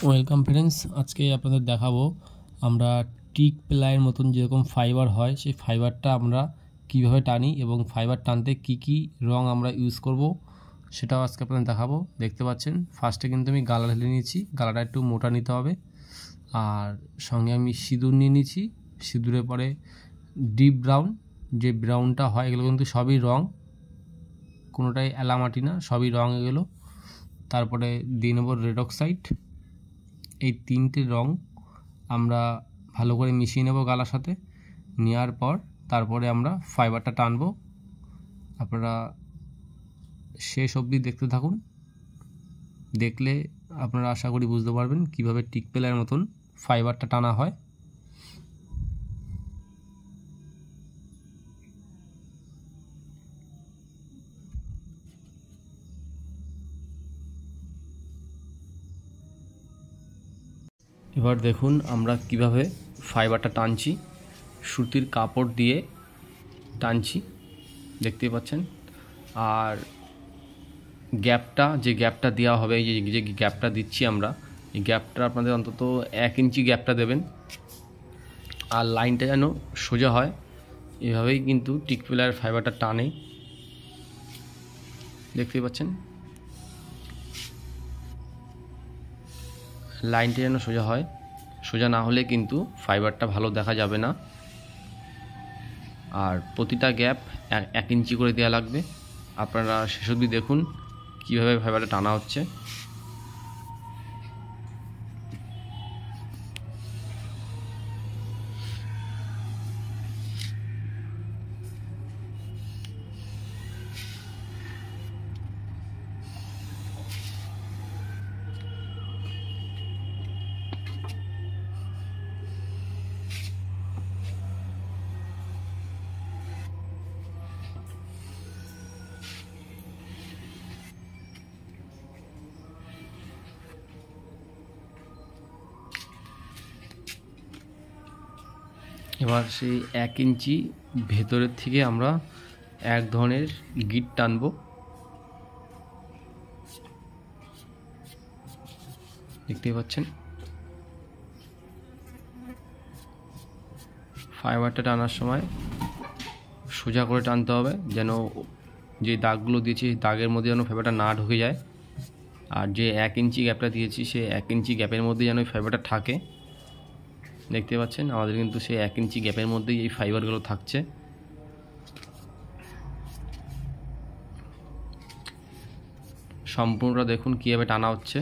Welcome friends, আজকে আপনাদের দেখাবো আমরা টিক প্লাইয়ের মতন যেরকম ফাইবার হয় সেই ফাইবারটা আমরা কিভাবে টানি এবং ফাইবার টানতে কি কি রং আমরা ইউজ করব সেটাও আজকে আপনাদের দেখাবো। দেখতে পাচ্ছেন ফার্স্টে কিন্তু আমি গালা ঢেলে নিয়েছি, গালাটা একটু মোটা নিতে হবে। আর সঙ্গে আমি সিঁদুর নিয়ে নিয়েছি, সিঁদুরের পরে ডিপ ব্রাউন, যে ব্রাউনটা হয় এগুলো কিন্তু সবই রং, কোনোটাই এলামাটি না, সবই রং এগুলো। তারপরে দিয়ে নেব রেড অক্সাইড। এই তিনটে রং আমরা ভালো করে মিশিয়ে নেব গালার সাথে। নেওয়ার পর তারপরে আমরা ফাইবারটা টানবো। আপনারা শেষ অবধি দেখতে থাকুন, দেখলে আপনারা আশা করি বুঝতে পারবেন কিভাবে টিক প্লাইয়ের মতন ফাইবারটা টানা হয়। এবার দেখুন আমরা কিভাবে ফাইবারটা টানছি, সুতির কাপড় দিয়ে টানছি, দেখতেই পাচ্ছেন। আর যে গ্যাপটা দেওয়া হবে, এই যে গ্যাপটা দিচ্ছি আমরা, এই গ্যাপটা আপনাদের অন্তত 1 ইঞ্চি গ্যাপটা দেবেন। আর লাইনটা যেন সোজা হয়, এভাবেই কিন্তু টিক প্লাইয়ের ফাইবারটা টানে, দেখতেই পাচ্ছেন। লাইনটা যেন সোজা হয়, সোজা না হলে কিন্তু ফাইবারটা ভালো দেখা যাবে না। আর প্রতিটা গ্যাপ 1 ইঞ্চি করে দেওয়া লাগবে। আপনারা শেষ অবধি দেখুন কীভাবে ফাইবারটা টানা হচ্ছে। এবার সেই 1 ইঞ্চি ভেতরের থেকে আমরা এক ধরনের গিট টানবো, দেখতেই পাচ্ছেন। ফাইবারটা টানার সময় সোজা করে টানতে হবে, যেন যে দাগগুলো দিয়েছি সেই দাগের মধ্যে যেন ফাইবারটা না ঢুকে যায়। আর যে 1 ইঞ্চি গ্যাপটা দিয়েছি সেই 1 ইঞ্চি গ্যাপের মধ্যে যেন ফাইবারটা থাকে, দেখতে পাচ্ছেন। আমাদের কিন্তু সেই 1 ইঞ্চি গ্যাপের মধ্যেই এই ফাইবারগুলো থাকছে। সম্পূর্ণটা দেখুন কীভাবে টানা হচ্ছে।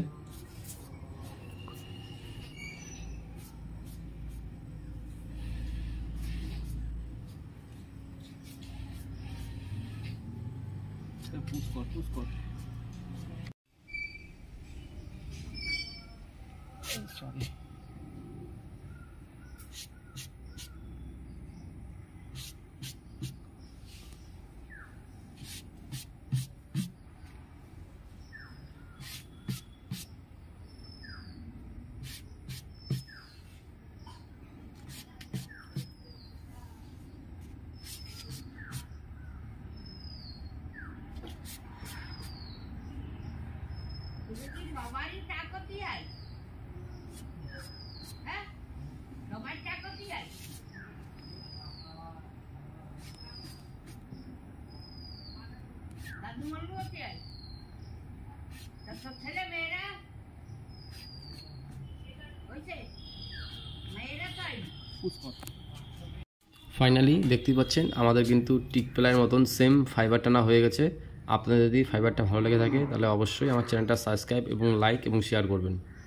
ফাইনালি দেখতেই পাচ্ছেন আমাদের কিন্তু টিক প্লাইয়ের মতন সেম ফাইবার টানা হয়ে গেছে। আপনাদের যদি ফাইবারটা ভালো লেগে থাকে তাহলে অবশ্যই আমার চ্যানেলটা সাবস্ক্রাইব এবং লাইক এবং শেয়ার করবেন।